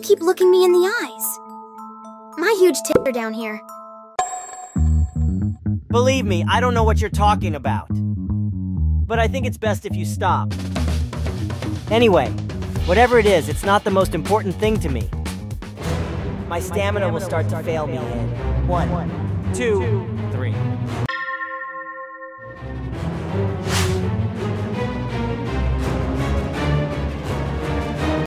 you keep looking me in the eyes? My huge tits are down here. Believe me, I don't know what you're talking about. But I think it's best if you stop. Anyway, whatever it is, it's not the most important thing to me. My stamina will start to fail me in 1, 2,